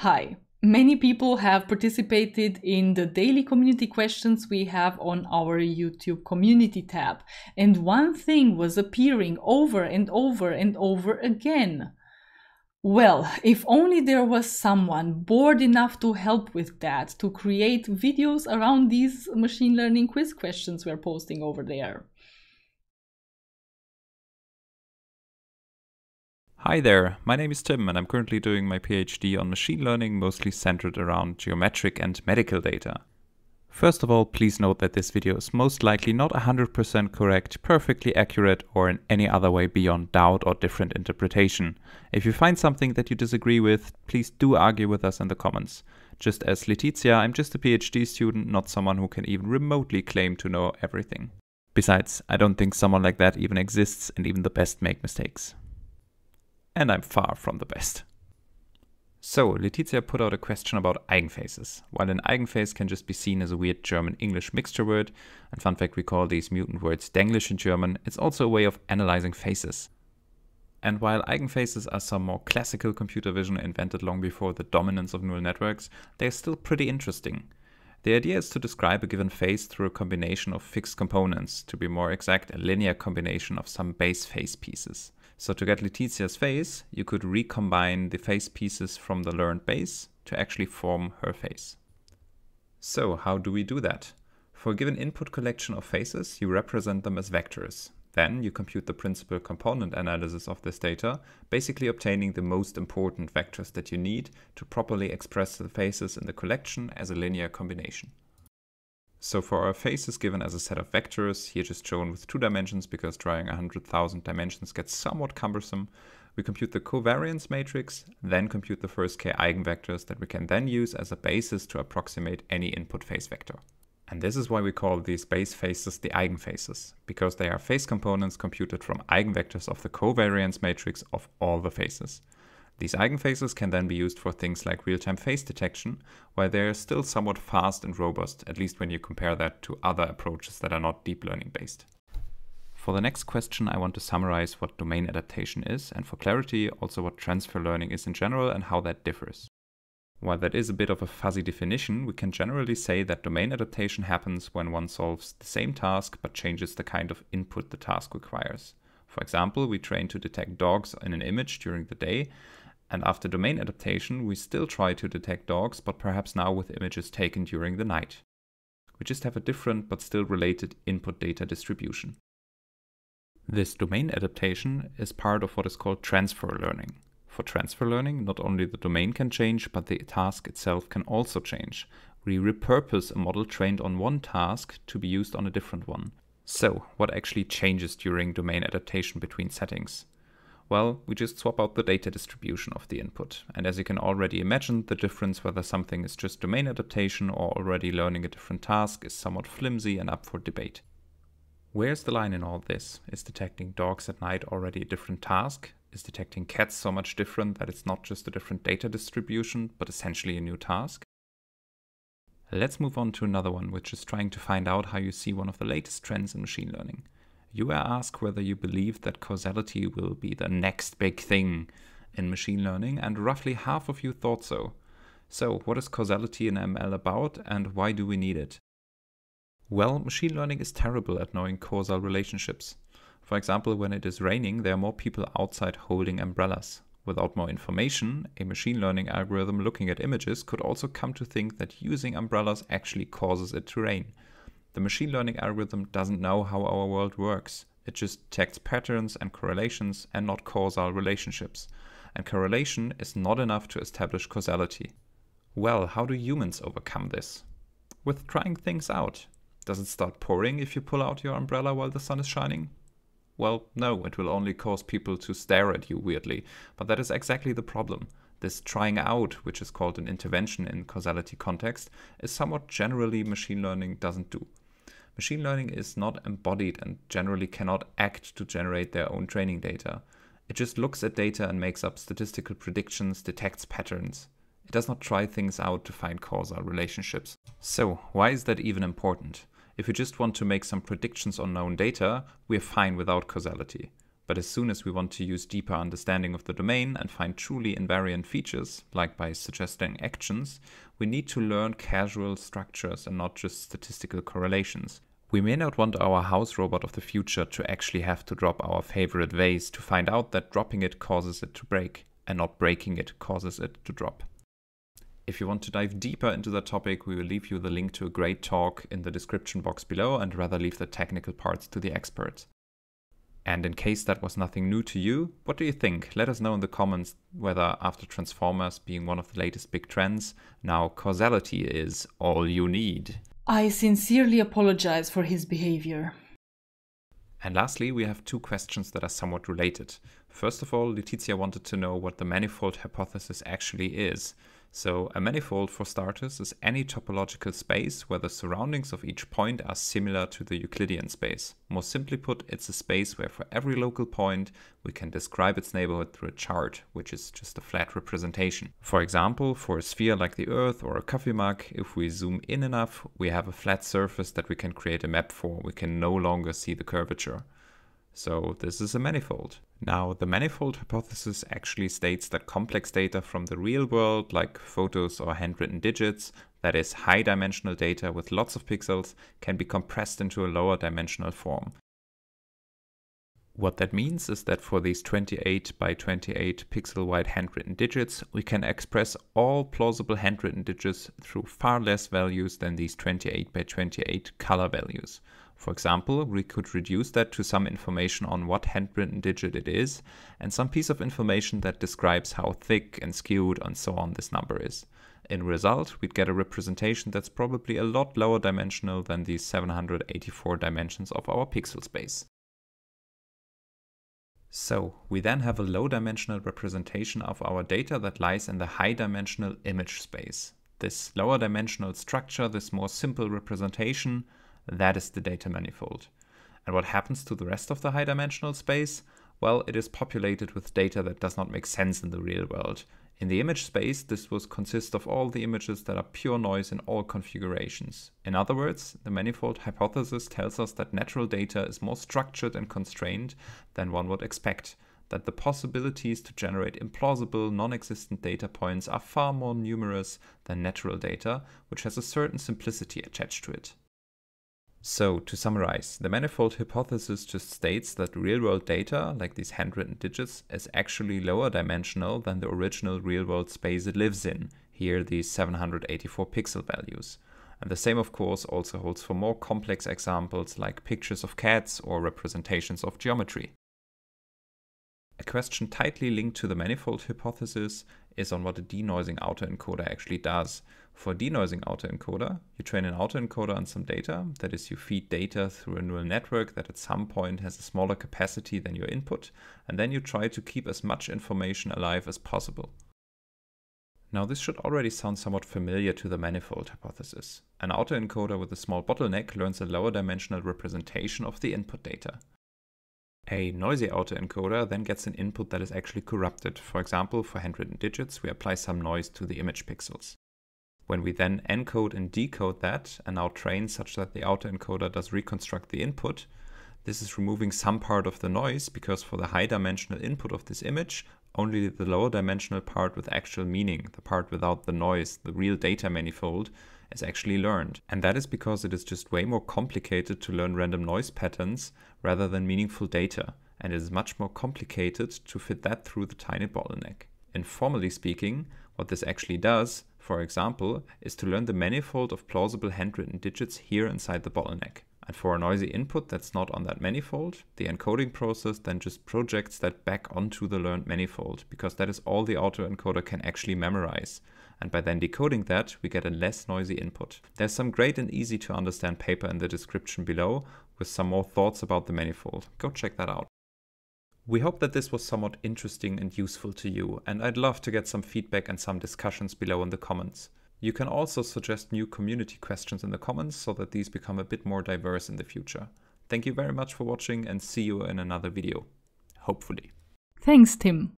Hi. Many people have participated in the daily community questions we have on our YouTube community tab. And one thing was appearing over and over and over again. Well, if only there was someone bored enough to help with that, to create videos around these machine learning quiz questions we're posting over there. Hi there, my name is Tim and I'm currently doing my PhD on machine learning, mostly centered around geometric and medical data. First of all, please note that this video is most likely not 100% correct, perfectly accurate, or in any other way beyond doubt or different interpretation. If you find something that you disagree with, please do argue with us in the comments. Just as Letizia, I'm just a PhD student, not someone who can even remotely claim to know everything. Besides, I don't think someone like that even exists, and even the best make mistakes. And I'm far from the best. So, Letizia put out a question about eigenfaces. While an eigenface can just be seen as a weird German-English mixture word, and fun fact, we call these mutant words Denglisch in German, it's also a way of analyzing faces. And while eigenfaces are some more classical computer vision invented long before the dominance of neural networks, they're still pretty interesting. The idea is to describe a given face through a combination of fixed components, to be more exact, a linear combination of some base face pieces. So to get Letizia's face, you could recombine the face pieces from the learned base to actually form her face. So how do we do that? For a given input collection of faces, you represent them as vectors. Then you compute the principal component analysis of this data, basically obtaining the most important vectors that you need to properly express the faces in the collection as a linear combination. So for our faces given as a set of vectors, here just shown with 2 dimensions because drawing 100,000 dimensions gets somewhat cumbersome, we compute the covariance matrix, then compute the first k eigenvectors that we can then use as a basis to approximate any input face vector. And this is why we call these base faces the eigenfaces, because they are face components computed from eigenvectors of the covariance matrix of all the faces. These eigenfaces can then be used for things like real-time face detection, where they are still somewhat fast and robust, at least when you compare that to other approaches that are not deep learning based. For the next question, I want to summarize what domain adaptation is, and for clarity, also what transfer learning is in general and how that differs. While that is a bit of a fuzzy definition, we can generally say that domain adaptation happens when one solves the same task but changes the kind of input the task requires. For example, we train to detect dogs in an image during the day, and after domain adaptation, we still try to detect dogs, but perhaps now with images taken during the night. We just have a different but still related input data distribution. This domain adaptation is part of what is called transfer learning. For transfer learning, not only the domain can change, but the task itself can also change. We repurpose a model trained on one task to be used on a different one. So, what actually changes during domain adaptation between settings? Well, we just swap out the data distribution of the input. And as you can already imagine, the difference whether something is just domain adaptation or already learning a different task is somewhat flimsy and up for debate. Where's the line in all this? Is detecting dogs at night already a different task? Is detecting cats so much different that it's not just a different data distribution, but essentially a new task? Let's move on to another one, which is trying to find out how you see one of the latest trends in machine learning. You were asked whether you believe that causality will be the next big thing in machine learning, and roughly half of you thought so. So, what is causality in ML about, and why do we need it? Well, machine learning is terrible at knowing causal relationships. For example, when it is raining, there are more people outside holding umbrellas. Without more information, a machine learning algorithm looking at images could also come to think that using umbrellas actually causes it to rain. The machine learning algorithm doesn't know how our world works. It just detects patterns and correlations and not causal relationships. And correlation is not enough to establish causality. Well, how do humans overcome this? With trying things out. Does it start pouring if you pull out your umbrella while the sun is shining? Well, no, it will only cause people to stare at you weirdly, but that is exactly the problem. This trying out, which is called an intervention in causality context, is somewhat generally machine learning doesn't do. Machine learning is not embodied and generally cannot act to generate their own training data. It just looks at data and makes up statistical predictions, detects patterns. It does not try things out to find causal relationships. So, why is that even important? If we just want to make some predictions on known data, we are fine without causality. But as soon as we want to use deeper understanding of the domain and find truly invariant features, like by suggesting actions, we need to learn causal structures and not just statistical correlations. We may not want our house robot of the future to actually have to drop our favorite vase to find out that dropping it causes it to break, and not breaking it causes it to drop. If you want to dive deeper into that topic, we will leave you the link to a great talk in the description box below and rather leave the technical parts to the experts. And in case that was nothing new to you, what do you think? Let us know in the comments whether after Transformers being one of the latest big trends, now causality is all you need. I sincerely apologize for his behavior. And lastly, we have two questions that are somewhat related. First of all, Letizia wanted to know what the manifold hypothesis actually is. So a manifold, for starters, is any topological space where the surroundings of each point are similar to the Euclidean space. More simply put, it's a space where for every local point we can describe its neighborhood through a chart, which is just a flat representation. For example, for a sphere like the Earth or a coffee mug, if we zoom in enough, we have a flat surface that we can create a map for. We can no longer see the curvature. So this is a manifold. Now, the manifold hypothesis actually states that complex data from the real world, like photos or handwritten digits, that is high-dimensional data with lots of pixels, can be compressed into a lower dimensional form. What that means is that for these 28 by 28 pixel-wide handwritten digits, we can express all plausible handwritten digits through far less values than these 28 by 28 color values. For example, we could reduce that to some information on what handwritten digit it is, and some piece of information that describes how thick and skewed and so on this number is. In result, we'd get a representation that's probably a lot lower dimensional than these 784 dimensions of our pixel space. So, we then have a low-dimensional representation of our data that lies in the high-dimensional image space. This lower-dimensional structure, this more simple representation, that is the data manifold. And what happens to the rest of the high-dimensional space? Well, it is populated with data that does not make sense in the real world. In the image space, this will consist of all the images that are pure noise in all configurations. In other words, the manifold hypothesis tells us that natural data is more structured and constrained than one would expect, that the possibilities to generate implausible, non-existent data points are far more numerous than natural data, which has a certain simplicity attached to it. So, to summarize, the manifold hypothesis just states that real-world data, like these handwritten digits, is actually lower dimensional than the original real-world space it lives in, here these 784 pixel values. And the same, of course, also holds for more complex examples like pictures of cats or representations of geometry. A question tightly linked to the manifold hypothesis is on what a denoising autoencoder actually does. For a denoising autoencoder, you train an autoencoder on some data, that is, you feed data through a neural network that at some point has a smaller capacity than your input, and then you try to keep as much information alive as possible. Now, this should already sound somewhat familiar to the manifold hypothesis. An autoencoder with a small bottleneck learns a lower dimensional representation of the input data. A noisy autoencoder then gets an input that is actually corrupted. For example, for handwritten digits, we apply some noise to the image pixels. When we then encode and decode that and now train such that the autoencoder does reconstruct the input, this is removing some part of the noise because for the high dimensional input of this image, only the lower dimensional part with actual meaning, the part without the noise, the real data manifold, is actually learned. And that is because it is just way more complicated to learn random noise patterns rather than meaningful data. And it is much more complicated to fit that through the tiny bottleneck. Informally speaking, what this actually does, for example, is to learn the manifold of plausible handwritten digits here inside the bottleneck. And for a noisy input that's not on that manifold, the encoding process then just projects that back onto the learned manifold, because that is all the autoencoder can actually memorize. And by then decoding that, we get a less noisy input. There's some great and easy to understand paper in the description below with some more thoughts about the manifold. Go check that out. We hope that this was somewhat interesting and useful to you, and I'd love to get some feedback and some discussions below in the comments. You can also suggest new community questions in the comments so that these become a bit more diverse in the future. Thank you very much for watching and see you in another video. Hopefully. Thanks, Tim.